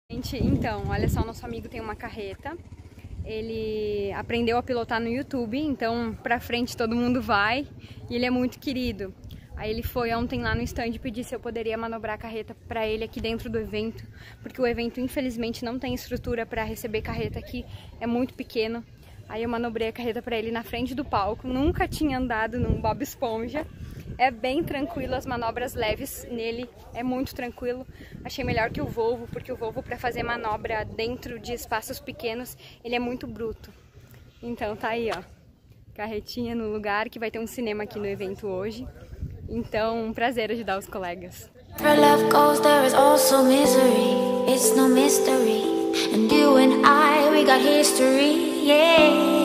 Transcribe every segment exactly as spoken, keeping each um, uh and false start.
Gente, então, olha só, nosso amigo tem uma carreta. Ele aprendeu a pilotar no YouTube, então pra frente todo mundo vai e ele é muito querido. Aí ele foi ontem lá no stand e pediu se eu poderia manobrar a carreta pra ele aqui dentro do evento, porque o evento infelizmente não tem estrutura pra receber carreta aqui, é muito pequeno. Aí eu manobrei a carreta pra ele na frente do palco, nunca tinha andado num Bob Esponja. É bem tranquilo, as manobras leves nele, é muito tranquilo. Achei melhor que o Volvo, porque o Volvo para fazer manobra dentro de espaços pequenos, ele é muito bruto. Então tá aí, ó, carretinha no lugar, que vai ter um cinema aqui no evento hoje. Então, um prazer ajudar os colegas. Where love goes, there is also misery. It's no mystery. And you and I, we got history, yeah.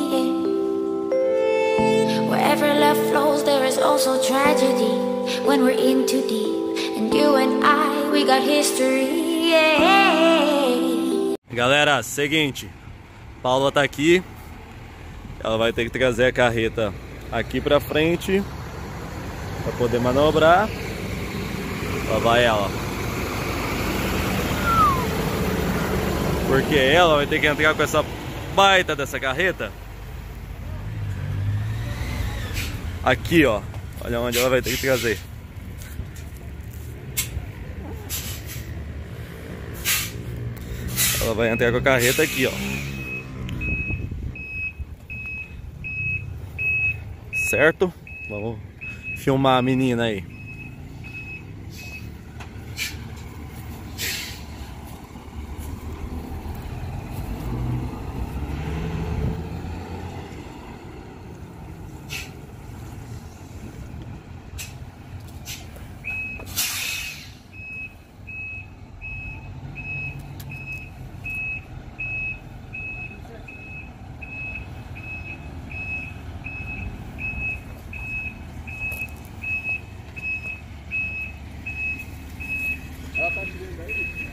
Wherever love flows, there is also tragedy. When we're in too deep. And you and I, we got history, yeah. Galera, seguinte, Paula tá aqui. Ela vai ter que trazer a carreta aqui pra frente pra poder manobrar. Lá vai ela. Porque ela vai ter que entrar com essa baita dessa carreta aqui, ó. Olha onde ela vai ter que trazer. Ela vai entrar com a carreta aqui, ó. Certo? Vamos filmar a menina aí. Ela tá te vendo aí?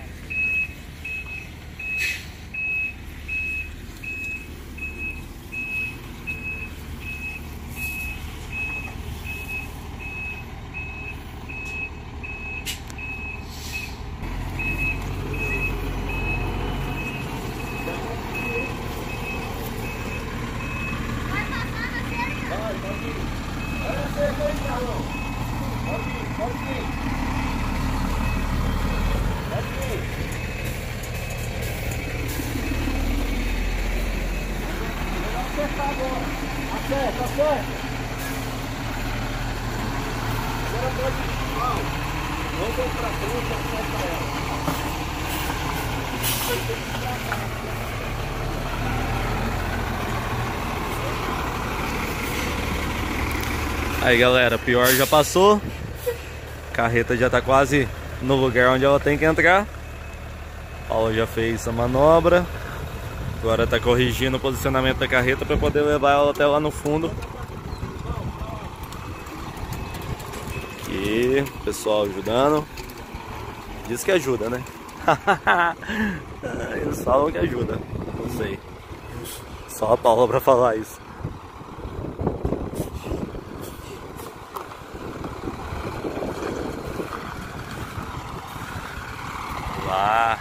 Vai passar na série? Vai, pode ir. Olha a cerca aí, Carlão. Pode ir, pode ir. Acerta agora. Acerta, acerta. Agora pode ir. Vamos pra frente e acerta ela. Aí galera, pior já passou. A carreta já tá quase no lugar onde ela tem que entrar. Paula já fez a manobra. Agora tá corrigindo o posicionamento da carreta para poder levar ela até lá no fundo. Aqui, pessoal ajudando. Diz que ajuda, né? Eles falam que ajuda. Não sei. Só a Paula para falar isso. Lá.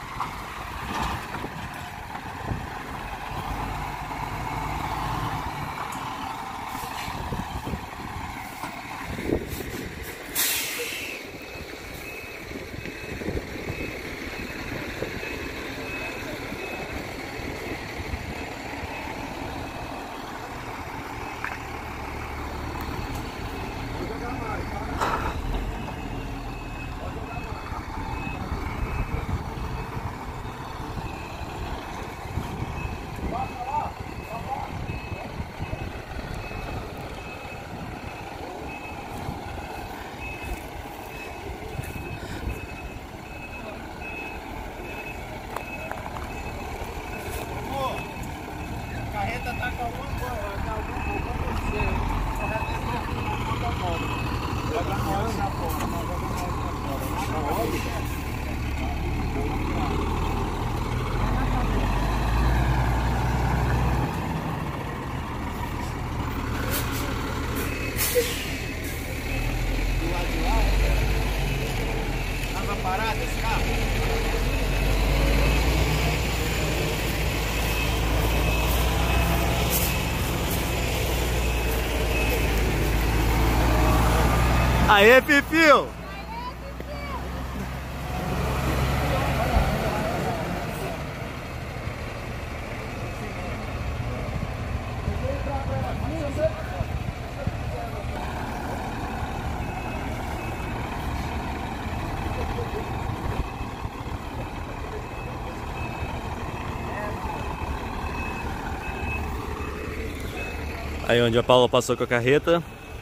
Aê, Fifio! Aí onde a Paula passou com a carreta.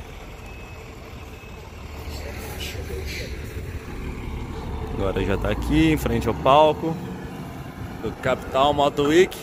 Agora já tá aqui em frente ao palco do Capital Moto Week.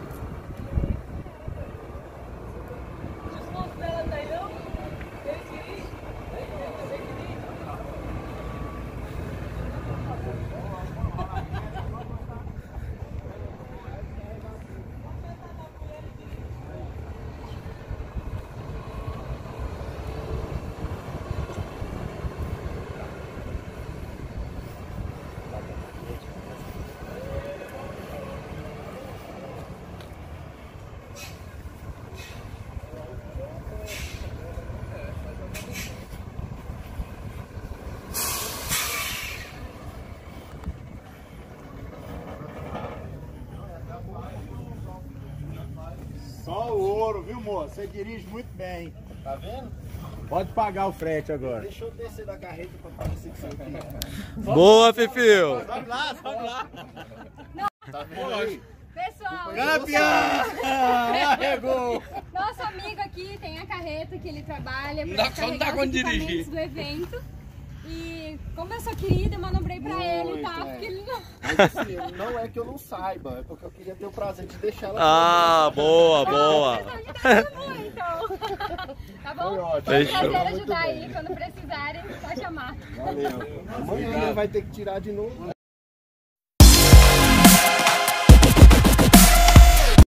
Só o ouro, viu, moço? Você dirige muito bem. Tá vendo? Pode pagar o frete agora. Deixa eu descer da carreta pra parecer que você aqui. Boa, Fifio! Sobe lá, sobe lá. Tá vendo aí? Pessoal, Campeão! Arregou! nosso amigo aqui tem a carreta que ele trabalha Não para dá- não dá carregar os quando equipamentos dirigir. do evento. E como eu sou querida, eu manobrei pra ele, tá? Muito, é. Porque ele não... Mas assim, não é que eu não saiba, é porque eu queria ter o prazer de deixar ela. Ah, boa, boa! Tá bom, então. Tá bom? Foi ótimo. Foi um Fechou. prazer Muito ajudar bem. aí, quando precisarem, só chamar. Valeu. Amanhã vai ter que tirar de novo.